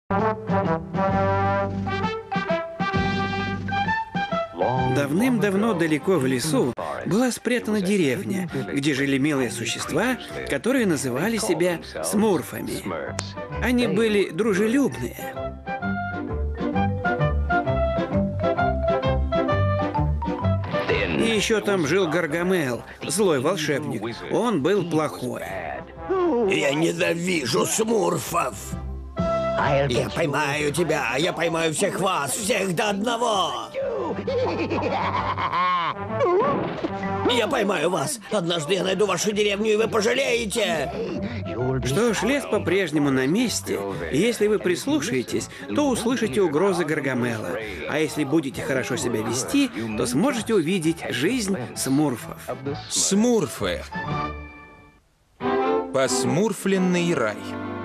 Давным-давно далеко в лесу была спрятана деревня, где жили милые существа, которые называли себя смурфами. Они были дружелюбные. И еще там жил Гаргамел, злой волшебник. Он был плохой. Я ненавижу смурфов. Я поймаю тебя, я поймаю всех вас, всех до одного. Я поймаю вас. Однажды я найду вашу деревню, и вы пожалеете. Что ж, лес по-прежнему на месте. И если вы прислушаетесь, то услышите угрозы Гаргамела. А если будете хорошо себя вести, то сможете увидеть жизнь смурфов. Смурфы. Посмурфленный рай.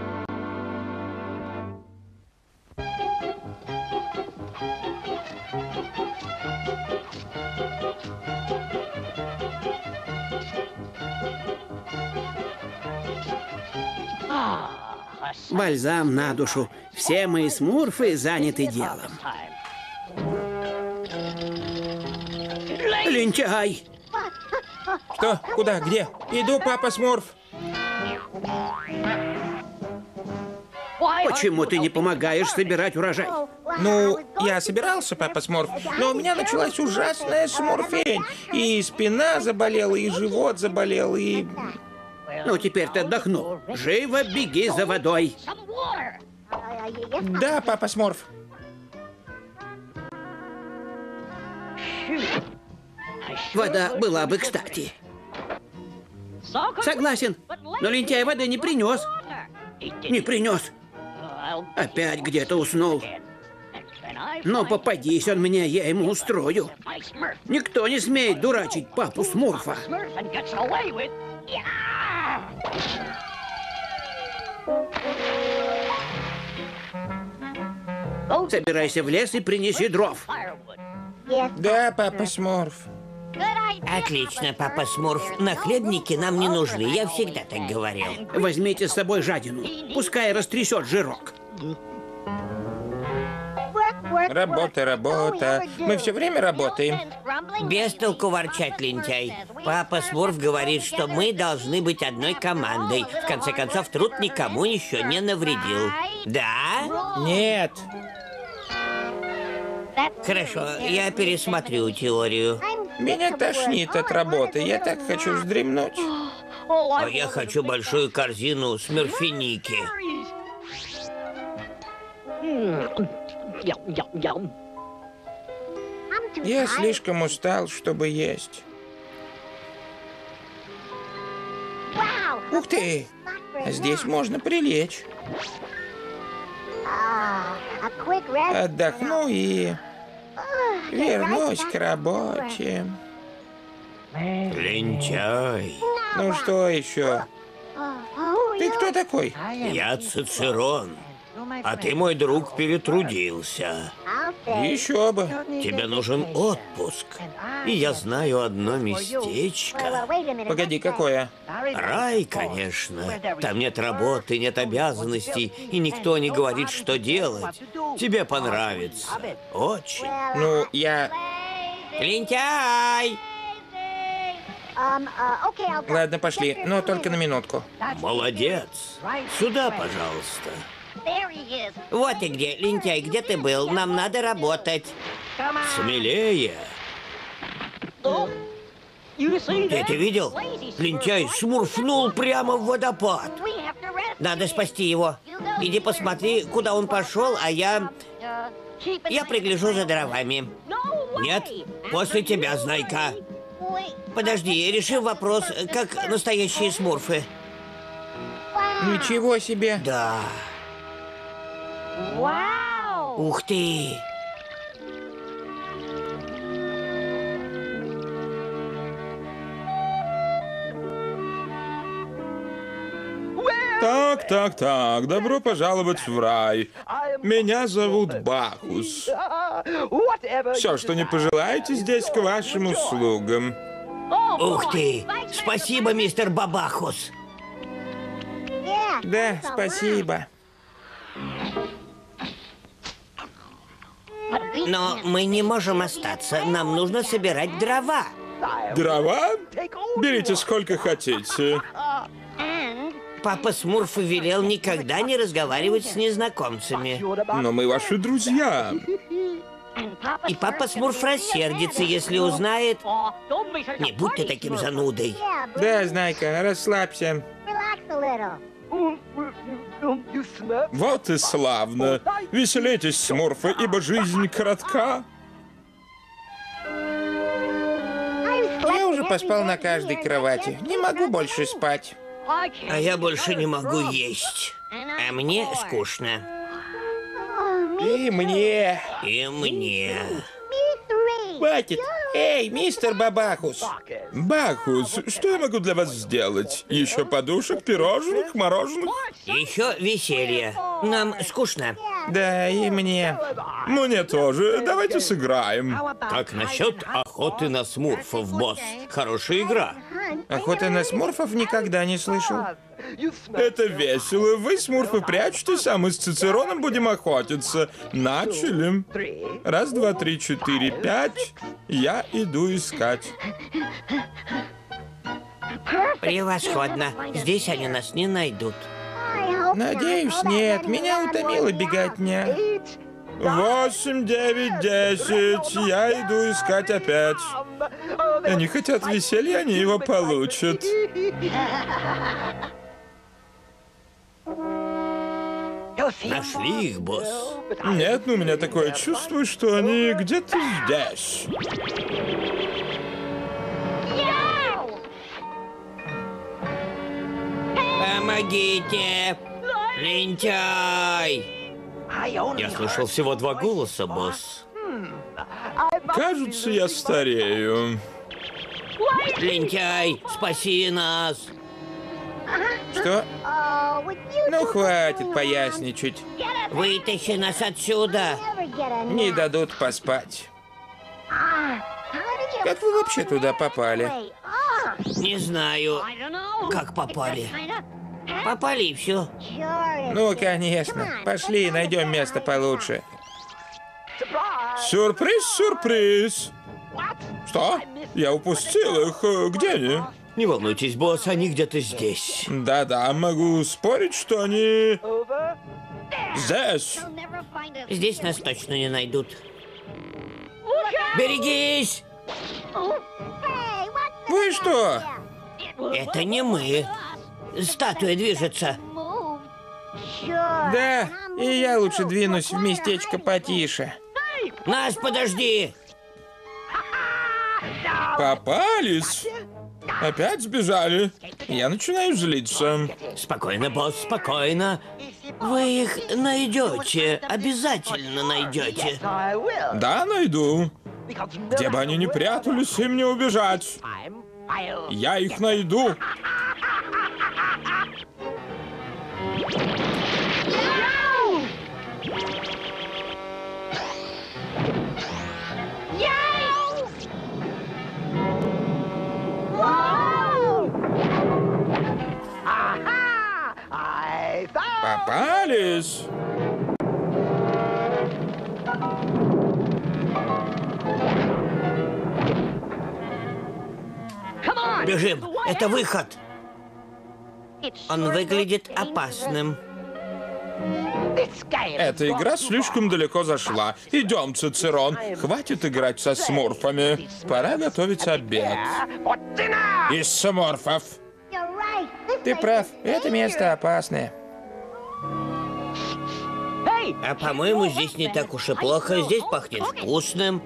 Бальзам на душу. Все мои смурфы заняты делом. Лентяй! Что? Куда? Где? Иду, папа Смурф. Почему ты не помогаешь собирать урожай? Ну, я собирался, папа Смурф, но у меня началась ужасная смурфень. И спина заболела, и живот заболел, и... Ну, теперь ты отдохнул. Живо беги за водой. Да, папа Смурф. Вода была бы кстати. Согласен, но лентяй воды не принес. Не принес. Опять где-то уснул. Но попадись он мне, я ему устрою. Никто не смеет дурачить папу Смурфа. Собирайся в лес и принеси дров. Да, папа Смурф. Отлично, папа Смурф. Нахлебники нам не нужны, я всегда так говорил. Возьмите с собой жадину. Пускай растрясет жирок. Работа, работа. Мы все время работаем. Без толку ворчать, лентяй. Папа Смурф говорит, что мы должны быть одной командой. В конце концов, труд никому еще не навредил. Да? Нет. Хорошо, я пересмотрю теорию. Меня тошнит от работы. Я так хочу вздремнуть. А я хочу большую корзину смурфеники. Я слишком устал, чтобы есть. Ух ты! Здесь можно прилечь. Отдохну и вернусь к работе. Лентяй. Ну что еще? Ты кто такой? Я Цицерон. А ты, мой друг, перетрудился. Еще бы. Тебе нужен отпуск. И я знаю одно местечко. Погоди, какое? Рай, конечно. Там нет работы, нет обязанностей, и никто не говорит, что делать. Тебе понравится. Очень. Ну, я... Лентяй! Ладно, пошли, но только на минутку. Молодец. Сюда, пожалуйста. Вот и где, лентяй, где ты был? Нам надо работать. Смелее. Ты это видел? Лентяй смурфнул прямо в водопад. Надо спасти его. Иди посмотри, куда он пошел, а я пригляжу за дровами. Нет, после тебя, Знайка. Подожди, решим вопрос, как настоящие смурфы. Ничего себе. Да. Ух ты! Так, добро пожаловать в рай. Меня зовут Бахус. Все, что не пожелаете, здесь к вашим услугам. Ух ты! Спасибо, мистер Бабахус. Да, спасибо. Но мы не можем остаться. Нам нужно собирать дрова. Дрова? Берите сколько хотите. Папа Смурф велел никогда не разговаривать с незнакомцами. Но мы ваши друзья. И папа Смурф рассердится, если узнает... Не будь ты таким занудой. Да, Знайка, расслабься. Вот и славно. Веселитесь, смурфы, ибо жизнь коротка. Я уже поспал на каждой кровати. Не могу больше спать. А я больше не могу есть. А мне скучно. И мне. И мне. Хватит. Эй, мистер Бабахус. Бахус, что я могу для вас сделать? Еще подушек, пирожных, мороженых? Еще веселье. Нам скучно. Да, и мне. Мне тоже. Давайте сыграем. Как насчет охоты на смурфов, босс? Хорошая игра. Охоты на смурфов никогда не слышал. Это весело. Вы, смурфы, прячетесь, а мы с Цицероном будем охотиться. Начали. Раз, два, три, четыре, пять. Я иду искать. Превосходно. Здесь они нас не найдут. Надеюсь, нет. Меня утомила беготня. 8, 9, 10. Я иду искать опять. Они хотят веселья, они его получат. Нашли их, босс. Нет, но у меня такое чувство, что они где-то здесь. Помогите! Лентяй! Я слышал всего 2 голоса, босс. Кажется, я старею. Лентяй, спаси нас! Что? Ну, хватит поясничать. Вытащи нас отсюда! Не дадут поспать. Как вы вообще туда попали? Не знаю, как попали. Попали и все. Ну, конечно. Пошли, найдем место получше. Сюрприз, сюрприз. Что? Я упустил их. Где они? Не волнуйтесь, босс, они где-то здесь. Да-да, могу спорить, что они здесь. Здесь нас точно не найдут. Берегись! Вы что? Это не мы. Статуя движется. Да, и я лучше двинусь в местечко потише. Нас подожди! Попались. Опять сбежали. Я начинаю злиться. Спокойно, босс, спокойно. Вы их найдете, обязательно найдете. Да, найду. Где бы они ни прятались, им не убежать. Я их найду. Попались. Бежим, это выход. Он выглядит опасным. Эта игра слишком далеко зашла. Идем, Цицерон. Хватит играть со смурфами. Пора готовить обед. Из смурфов. Ты прав, это место опасное. А по-моему, здесь не так уж и плохо. Здесь пахнет вкусным.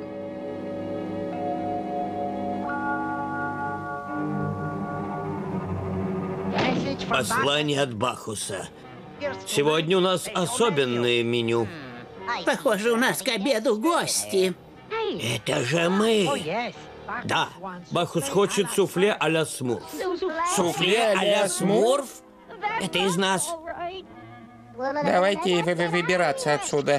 Послание от Бахуса. Сегодня у нас особенное меню. Похоже, у нас к обеду гости. Это же мы. Да, Бахус хочет суфле а-ля Смурф. Суфле а-ля Смурф? Это из нас. Давайте выбираться отсюда.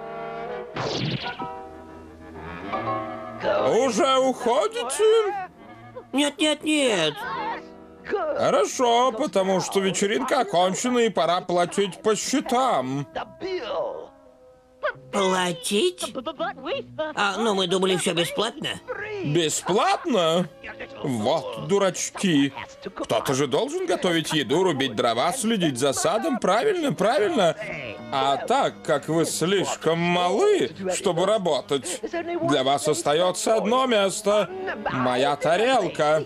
Уже уходите? Нет, нет, нет. Хорошо, потому что вечеринка окончена и пора платить по счетам. Платить? Ну, мы думали, все бесплатно. Бесплатно? Вот дурачки. Кто-то же должен готовить еду, рубить дрова, следить за садом. Правильно, правильно. А так как вы слишком малы, чтобы работать, для вас остается одно место. Моя тарелка.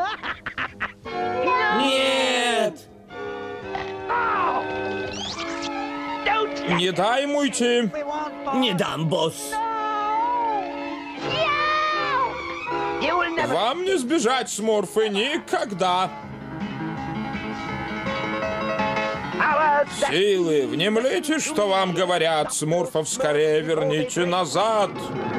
Нет! Не дай ему уйти. Не дам, босс. Вам не сбежать, смурфы, никогда. Силы, внемлите, что вам говорят. Смурфов скорее верните назад.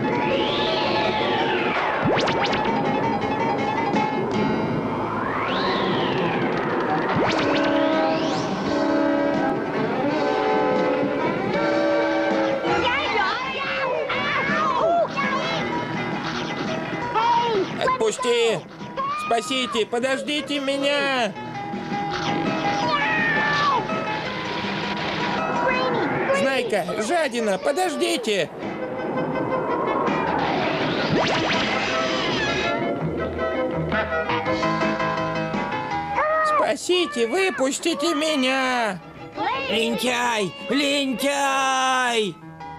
Отпусти! Спасите! Подождите меня! Знайка, жадина, подождите! Спасите, выпустите меня! Лентяй! Лентяй!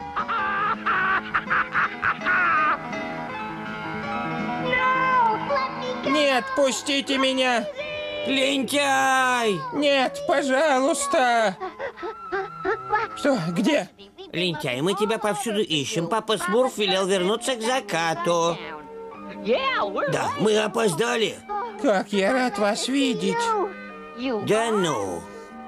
Нет, пустите меня! Лентяй! Нет, пожалуйста! Что, где? Лентяй, мы тебя повсюду ищем. Папа Смурф велел вернуться к закату. Да, мы опоздали. Как я рад вас видеть! Да ну.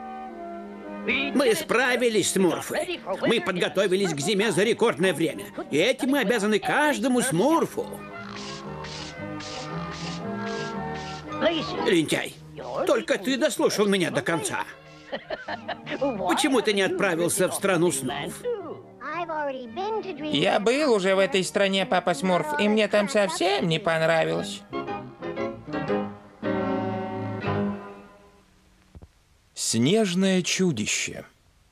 Мы справились, смурфы. Мы подготовились к зиме за рекордное время. И этим мы обязаны каждому смурфу. Лентяй, только ты дослушал меня до конца. Почему ты не отправился в страну снов? Я был уже в этой стране, папа Смурф, и мне там совсем не понравилось. Снежное чудище.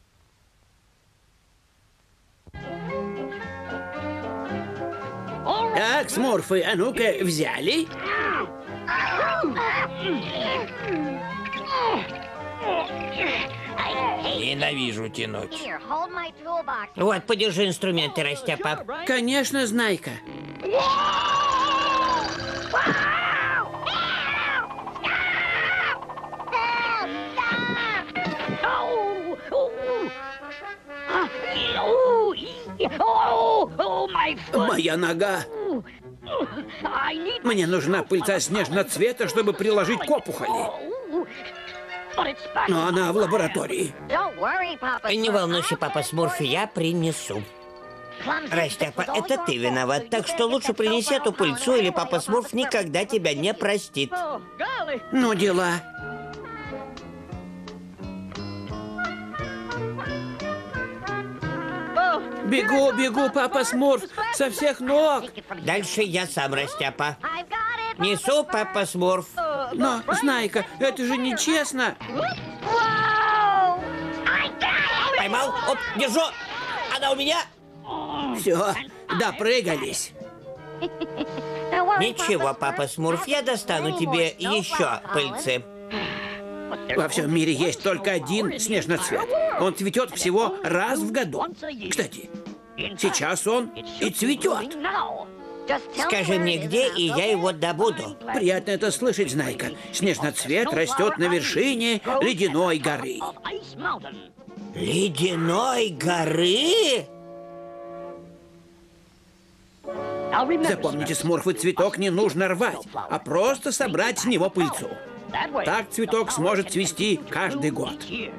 Так, смурфы, а ну-ка, взяли? Ненавижу тянуть. Вот, подержи инструменты, Растяпа. Конечно, Знайка. Моя нога. Мне нужна пыльца снежного цвета, чтобы приложить к опухоли. Но она в лаборатории. Не волнуйся, папа Смурф, я принесу. Растяпа, это ты виноват, так что лучше принеси эту пыльцу, или папа Смурф никогда тебя не простит. Ну, дела. Бегу, бегу, папа Смурф, со всех ног. Дальше я сам, Растяпа. Несу, папа Смурф. Но, Знайка, это же нечестно. Поймал? Оп, держу. Она у меня. Все, допрыгались. Ничего, папа Смурф, я достану тебе еще пыльцы. Во всем мире есть только один снежноцвет. Он цветет всего раз в году. Кстати, сейчас он и цветет. Скажи мне, где, и я его добуду. Приятно это слышать, Знайка. Снежноцвет растет на вершине ледяной горы. Ледяной горы? Запомните, смурфы, цветок не нужно рвать, а просто собрать с него пыльцу. Так цветок сможет цвести каждый год.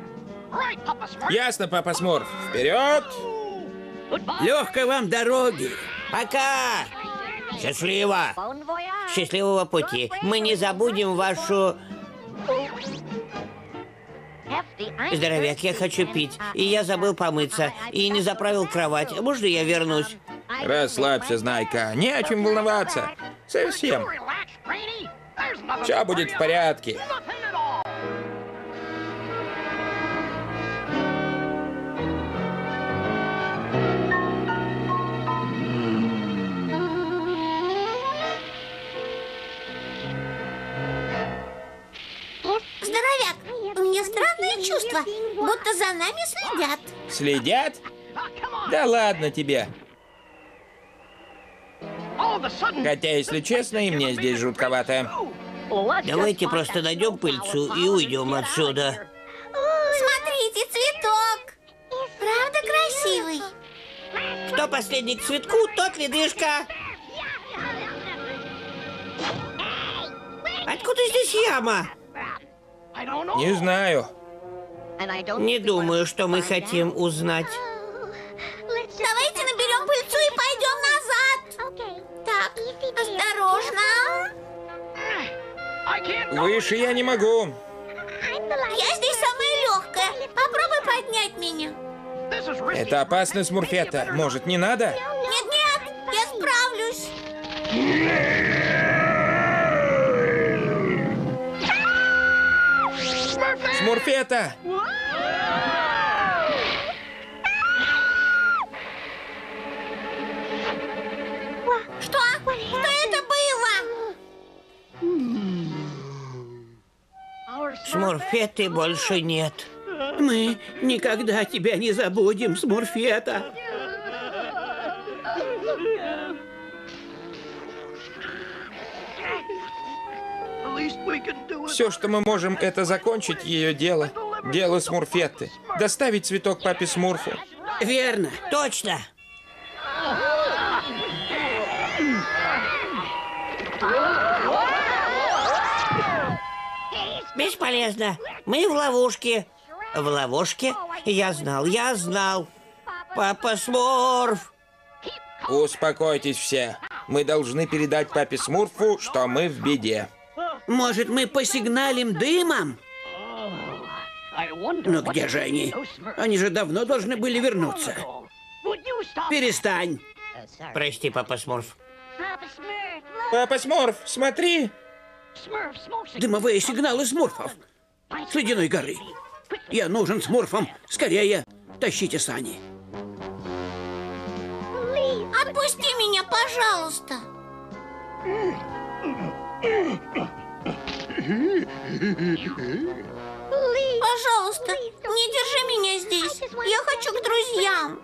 Ясно, папа Смурф. Вперед! Легкой вам дороги. Пока! Счастливо! Счастливого пути. Мы не забудем вашу... Здоровяк, я хочу пить. И я забыл помыться. И не заправил кровать. Можно я вернусь? Расслабься, Знайка. Не о чем волноваться. Совсем. Все будет в порядке. За нами следят. Следят? Да ладно тебе. Хотя, если честно, и мне здесь жутковато. Давайте просто найдем пыльцу и уйдем отсюда. Смотрите, цветок. Правда красивый? Кто последний к цветку, тот ледышка. Откуда здесь яма? Не знаю. Не думаю, что мы хотим узнать. Давайте наберем пыльцу и пойдем назад. Так, осторожно. Выше я не могу. Я здесь самая легкая. Попробуй поднять меня. Это опасно, Смурфетта. Может, не надо? Нет-нет, я справлюсь. Смурфетта! Что? Что это было? Смурфетты больше нет. Мы никогда тебя не забудем, Смурфетта. Все, что мы можем, это закончить ее дело. Дело Смурфетты. Доставить цветок папе Смурфу. Верно. Точно. Бесполезно. Мы в ловушке. В ловушке? Я знал. Папа Смурф. Успокойтесь все. Мы должны передать папе Смурфу, что мы в беде. Может, мы посигналим дымом? Но где же они? Они же давно должны были вернуться. Перестань. Прости, папа Смурф. Папа Смурф, смотри! Дымовые сигналы смурфов. С ледяной горы. Я нужен смурфам. Скорее, тащите сани. Отпусти меня, пожалуйста. Пожалуйста, не держи меня здесь. Я хочу к друзьям.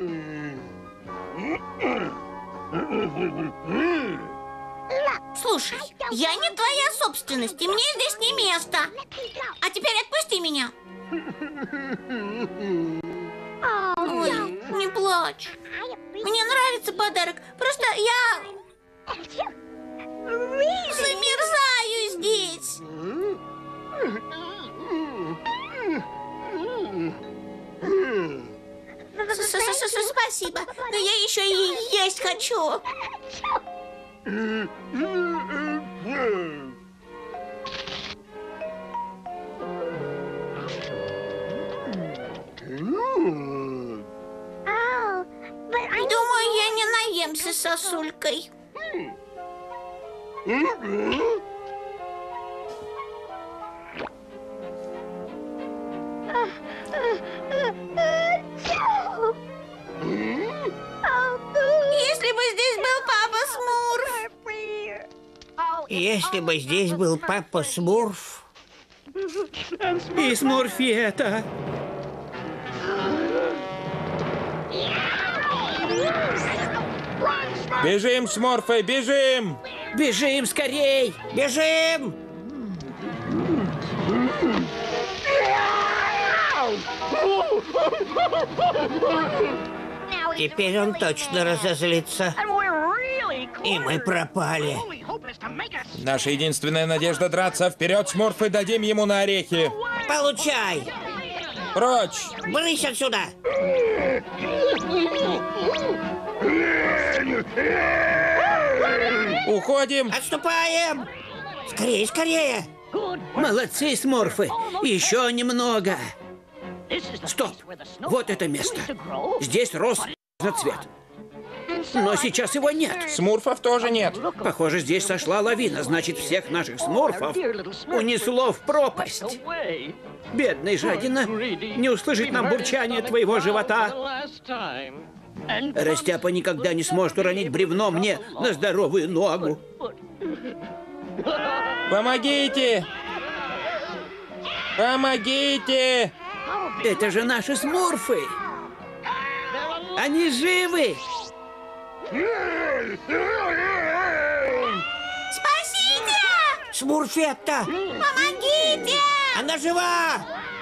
Слушай, я не твоя собственность, и мне здесь не место. А теперь отпусти меня. Ой, не плачь. Мне нравится подарок. Просто я замерзаю здесь. Спасибо, но я еще и есть хочу. Думаю, я не наемся сосулькой. Если бы здесь был папа Смурф. Если бы здесь был папа Смурф. И Смурфетта. Бежим, Смурфы, бежим! Бежим скорей! Бежим! Теперь он точно разозлится. И мы пропали. Наша единственная надежда драться. Вперед, Смурфы, дадим ему на орехи. Получай! Прочь! Брысь отсюда! Уходим! Отступаем! Скорее, скорее! Молодцы, смурфы! Еще немного! Стоп! Вот это место! Здесь рос цвет. Но сейчас его нет. Смурфов тоже нет. Похоже, здесь сошла лавина. Значит, всех наших смурфов унесло в пропасть. Бедный жадина, не услышит нам бурчание твоего живота. Растяпа никогда не сможет уронить бревно мне на здоровую ногу. Помогите! Помогите! Это же наши смурфы! Они живы! Спасите! Смурфетта! Помогите! Она жива!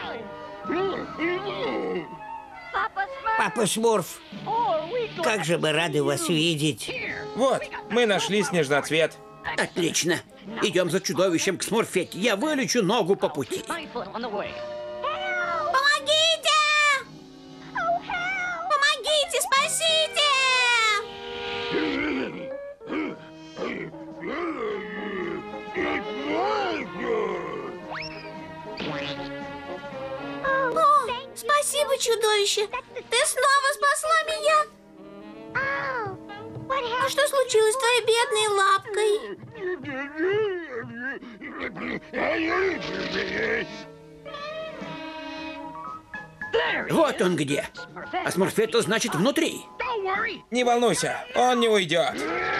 Папа Смурф, как же мы рады вас видеть. Вот, мы нашли снежноцвет. Отлично. Идем за чудовищем к Смурфетте. Я вылечу ногу по пути. Помогите! Помогите, спасите! О, спасибо, чудовище! Ты снова спасла меня! А что случилось с твоей бедной лапкой? Вот он где. А Смурфетта, значит, внутри. Не волнуйся, он не уйдет.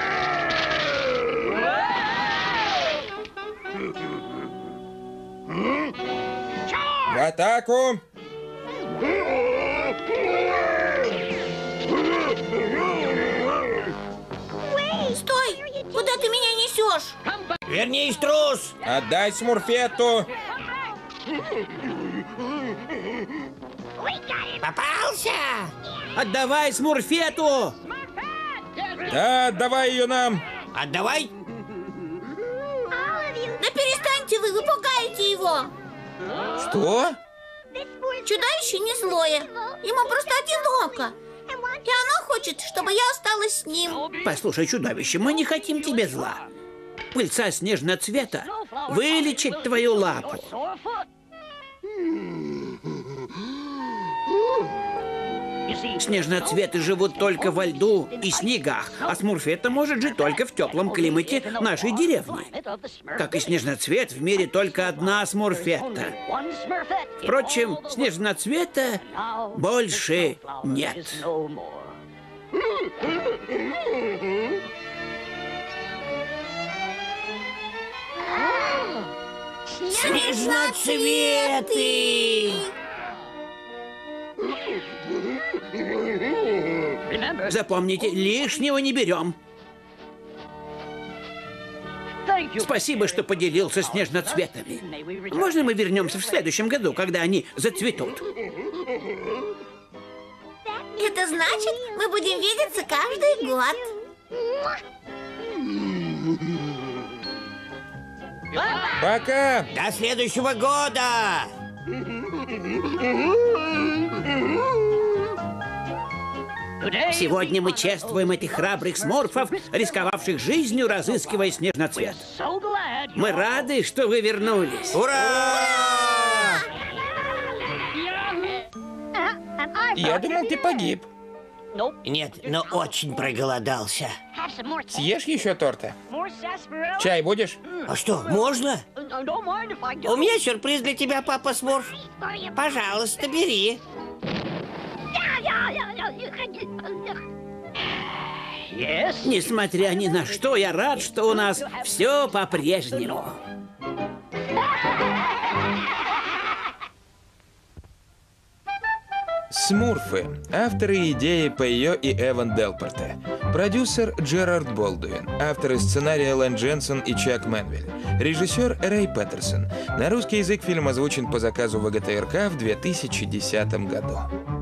В атаку! Стой! Куда ты меня несешь? Вернись, трус! Отдай Смурфетту! Попался! Отдавай Смурфетту! Да, отдавай ее нам! Отдавай! Да перестаньте вы пугаете его! Что? Чудовище не злое. Ему просто одиноко. И оно хочет, чтобы я осталась с ним. Послушай, чудовище, мы не хотим тебе зла. Пыльца снежноцвета вылечит твою лапу. Снежноцветы живут только во льду и снегах, а Смурфетта может жить только в теплом климате нашей деревни. Как и снежноцвет, в мире только одна Смурфетта. Впрочем, снежноцвета больше нет. Снежноцветы! Запомните, лишнего не берем. Спасибо, что поделился снежноцветами. Можно мы вернемся в следующем году, когда они зацветут? Это значит, мы будем видеться каждый год. Пока! До следующего года! Сегодня мы чествуем этих храбрых смурфов, рисковавших жизнью, разыскивая снежноцвет. Мы рады, что вы вернулись. Ура! Я думал, ты погиб. Нет, но очень проголодался. Съешь еще торта? Чай будешь? А что, можно? У меня сюрприз для тебя, папа Смурф. Пожалуйста, бери. Несмотря ни на что, я рад, что у нас все по-прежнему. Смурфы. Авторы идеи Пейо и Эван Делпорте. Продюсер Джерард Болдуин. Авторы сценария Лэн Дженсен и Чак Менвиль. Режиссер Рэй Петерсон. На русский язык фильм озвучен по заказу ВГТРК в 2010 году.